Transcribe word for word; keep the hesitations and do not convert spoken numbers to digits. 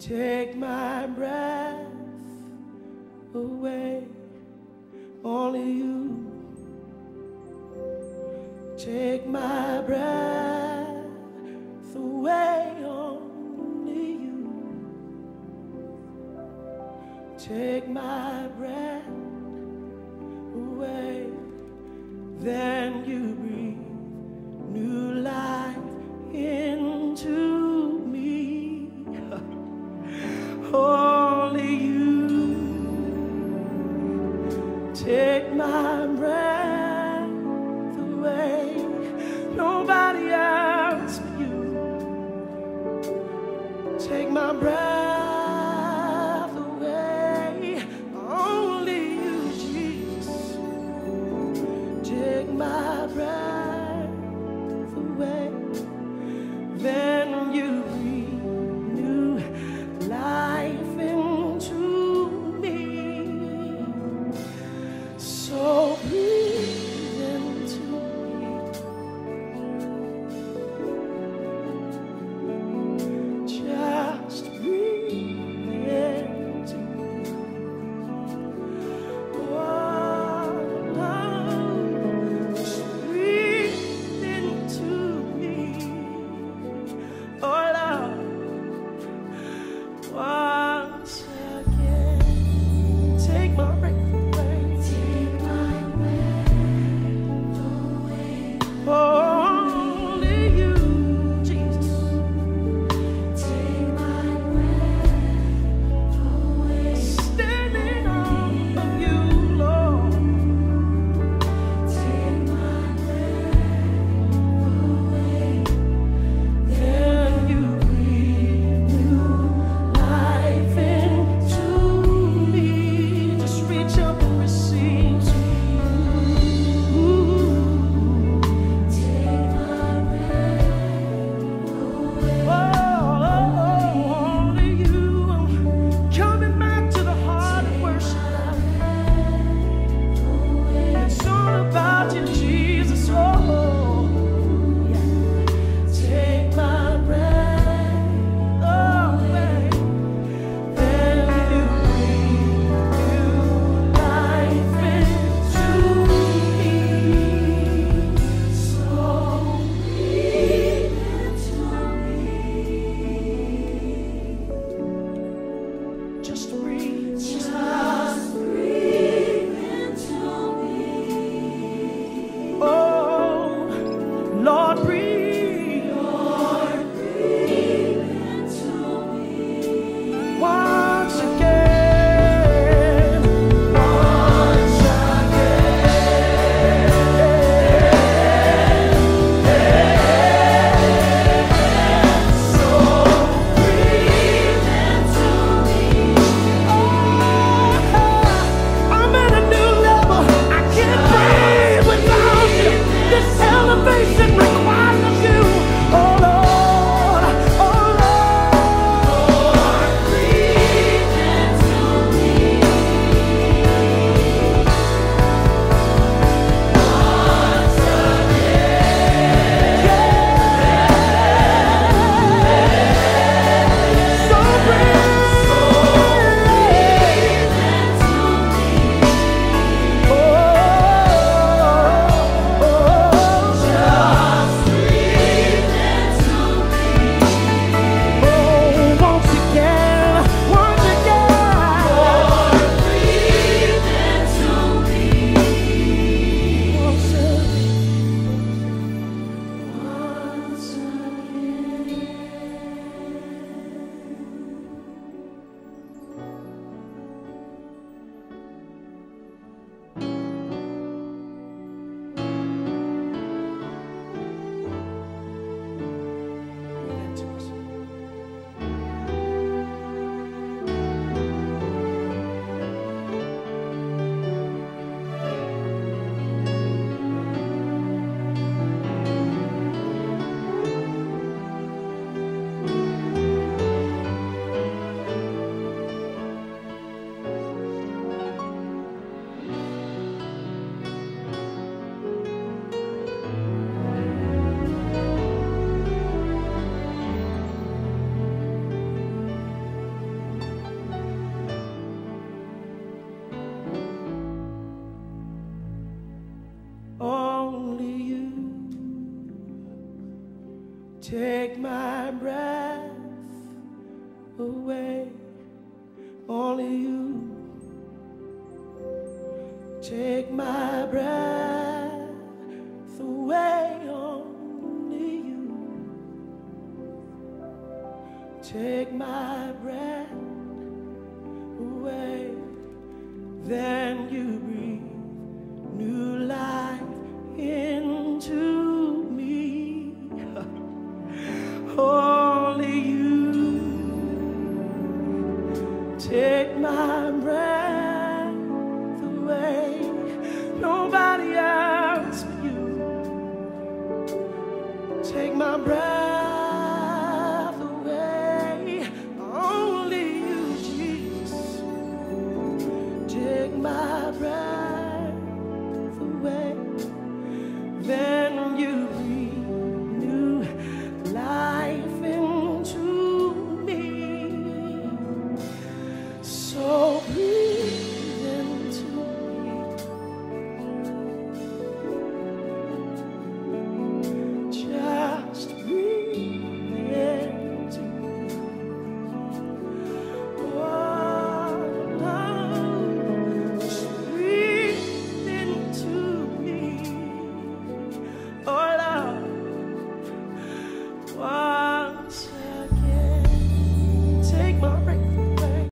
Take my breath away, only you. Take my breath away, only you. Take my breath away, then you breathe new life into me. Only you. Take my breath away, nobody else but you. Take my breath away, only you, Jesus. Take my breath away, then you breathe new life into me. So breathe into me. Just breathe. Take my breath away, only you. Take my breath away, only you. Take my breath away, then you breathe new life into me. Only you. Take my breath away, nobody else but you. Take my breath